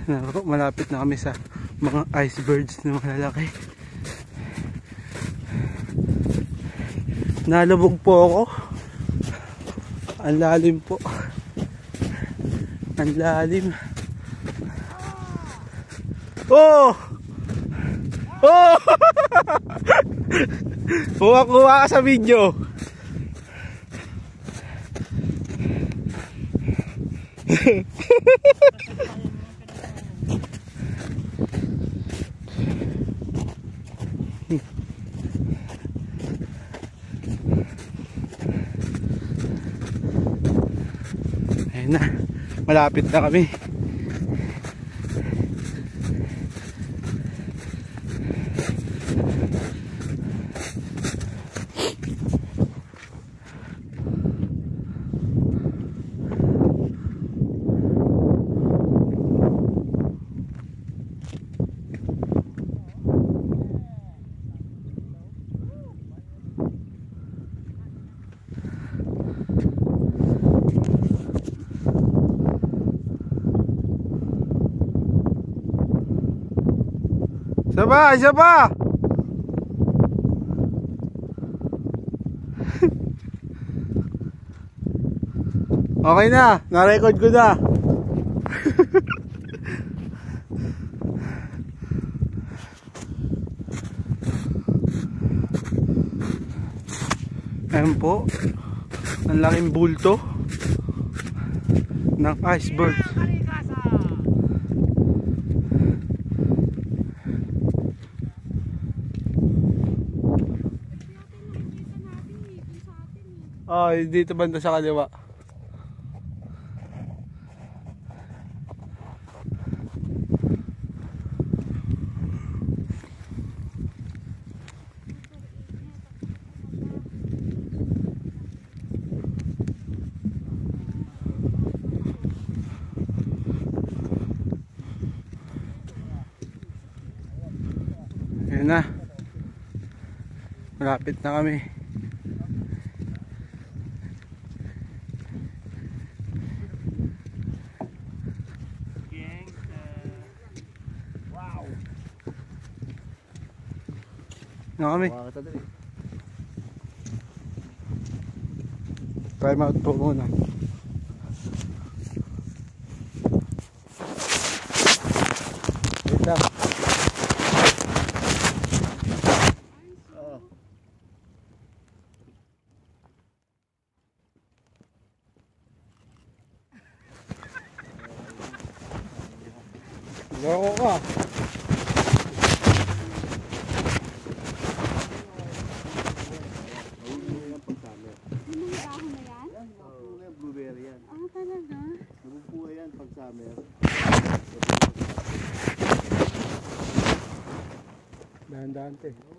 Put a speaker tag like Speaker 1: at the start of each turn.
Speaker 1: Malapit na kami sa mga icebergs na malalaki. Nalubog po ako. Ang lalim po. Ang lalim. Oh! Oh! Kuha ka sa video. Ayun na, malapit na kami. Isa pa! Okay na, na-record ko na. Ayan po, ang laking bulto ng iceberg. Oh, dito banda sa kaliwa. Ayan na. Malapit na kami. Na kami. Time out po muna. Wait lang. Loko ka. Dahan-dahan te.